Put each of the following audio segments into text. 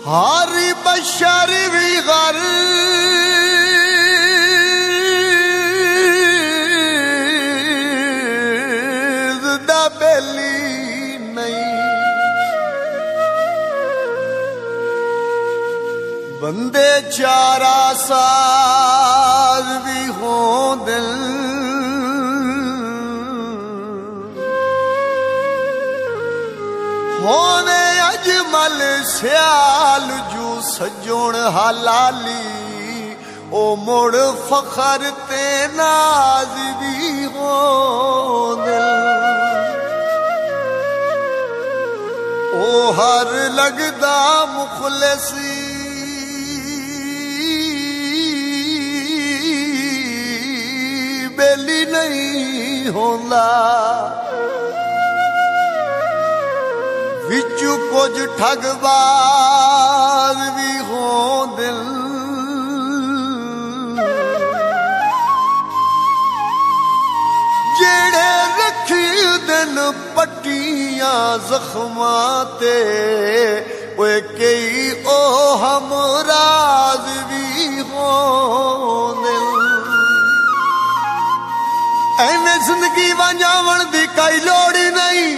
हारी बशर भी गर्ज़ दा बेली नहीं। बंदे चारा साज भी हों दिल होने अजमल स्याल जू सजोण हलाली ओ मुड़ फखर ते नाज भी हो दिल। ओ हर लगदा मुखलसी बेली नहीं होंदा। विचू कुछ ठगबाज भी हों दिल जेड़े रखी दिन पट्टियां जख्मां ते ओए कई ओ हमराज भी हों दिल। एवें जिंदगी वंजावण दी कई लोड़ ही नहीं।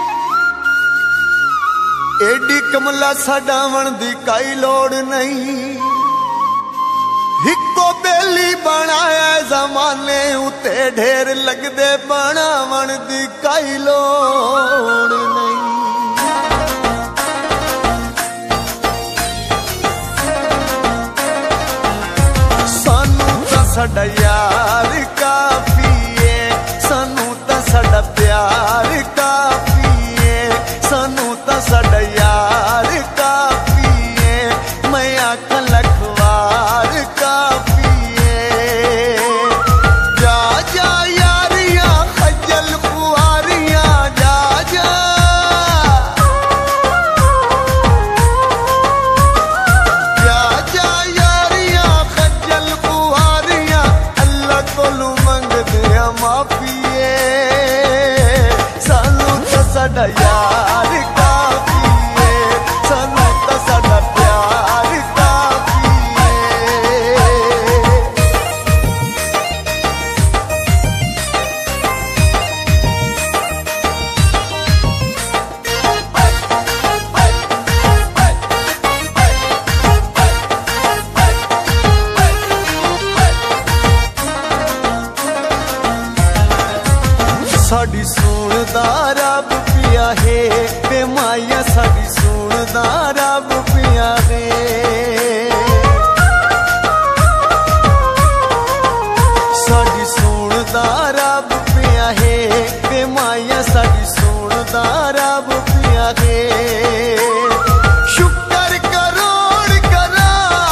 एडी कमला सडावण दी काई लोड़ नहीं। हिको बेली बनाया जमाने उते ढेर लगदे बनावण दी काई लोड़ नहीं। सानू तां साडा यार काफी है, सानू तां साडा प्यार काफी है, सानू तां साडा यार काफी है। मैं आखां लखवार काफी है। जा जा यारियां खजल खुआरियां जा जा। जा जा यारियां खजल खुआरियां अल्लाह कोलू मंगदे माफी है। सानू तां साडा यार साड़ी सुनदा रब पिया है बेमाया। साड़ी सुनदा रब पिया है। साड़ी सुनदा रब पिया है बेमाया। साड़ी सुनदा रब पिया है। शुक्र करोड़ करा,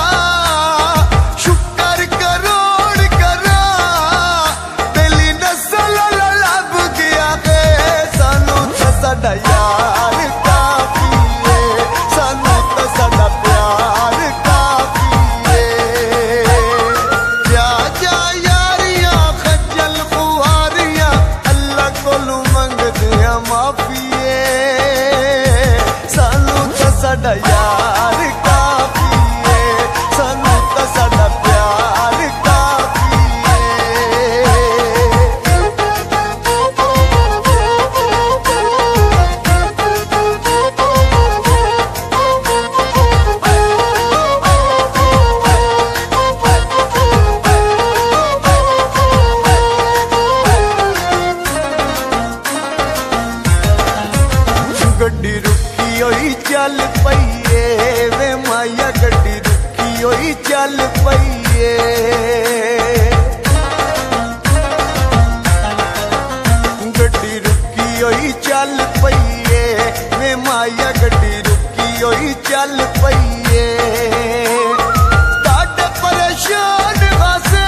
शुक्र करोड़ करा बेली नस्ल लब गया है। सानू तां साडा यार काफी है, सानू तां साडा प्यार काफी है। जा जा यारियां खजल खुआरियां अल्लाह कोलू मंगदे माफी है। सानू तां साडा यार काफी है, सानू तां साडा प्यार काफी है। गड्डी रुकी होई चल पईए वे माया। गड्डी रुकी होई चल पईए। गड्डी रुकी होई चल पईए वे माया। गड्डी रुकी होई चल पईए। डाढे परेशान खासे,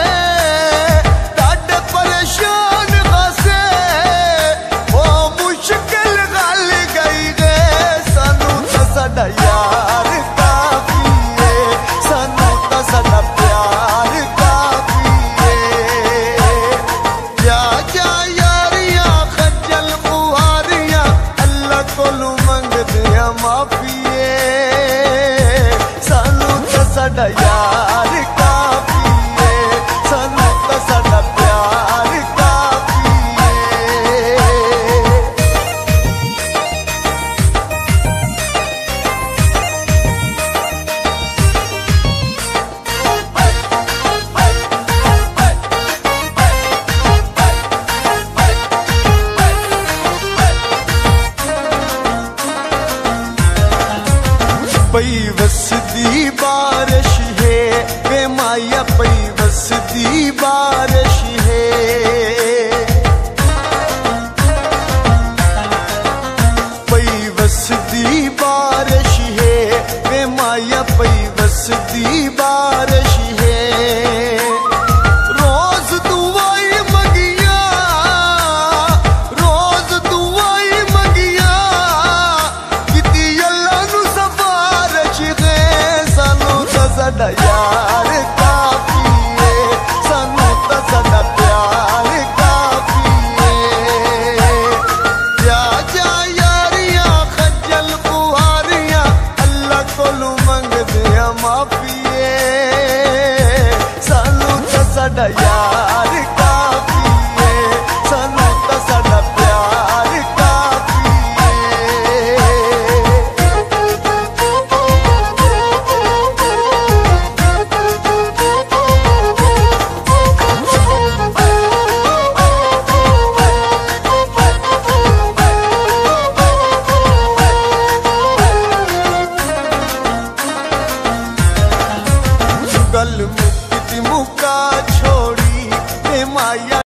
डाढे परेशान खासे ओ मुश्किल गल गई गे। सानू तां साडा यार काफी है, सानू तां साडा प्यार काफी है। जा जा यारियां खजल खुआरियां अल्लाह कोलू मंगदे माफी है। साडा यार काफी है, सानू तो साडा प्यार काफी है। पई वसदी बारिश है वे माया, पई वसदी बारिश है। पई वसदी बारिश है वे माया, पई वसदी बारिश है। रोज दुआई मंगिया, रोज दुआई मंगिया, किती अल्लाह नू सफारिश है। सानू तो साडा यार काफी है, सानू तो साडा प्यार काफी है। जा जा यारियां खजल खुआरियां, अल्लाह कोलू मंगदे माफी है। सानू तो साडा यार काफी है, सानू तो साडा प्यार काफी है। गल मुक्ति मुका छोड़ी वे माया।